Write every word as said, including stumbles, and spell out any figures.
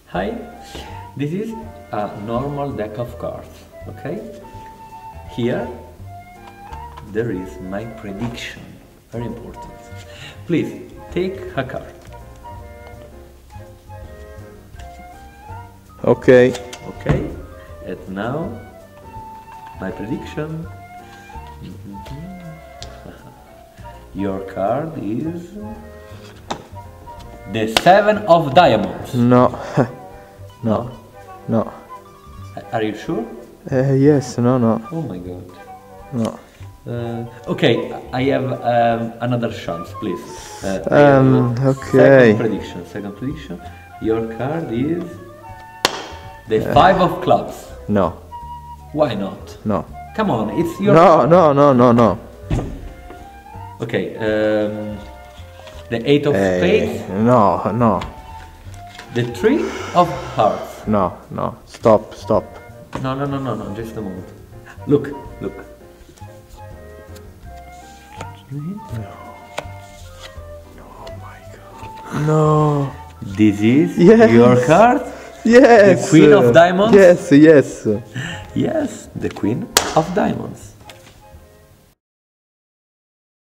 Hi, this is a normal deck of cards, okay? Here, there is my prediction, very important. Please, take a card. Okay. Okay, and now, my prediction. Your card is the Seven of Diamonds. No. No. No. Are you sure? Uh, yes, no, no. Oh my god. No. Uh, okay, I have um, another chance, please. Uh, I Um, have okay. Second prediction. Second prediction. Your card is the Five of Clubs. No. Why not? No. Come on, it's your. No, no, no, no, no. Okay. Um, the Eight of Eh, Spades. no, no. The Three of Hearts. No, no. Stop, stop. No, no, no, no, no. Just a moment. Look, look. No. This is Yes. your card. Yes. The Queen of Diamonds? Yes, yes. Yes, the Queen of Diamonds.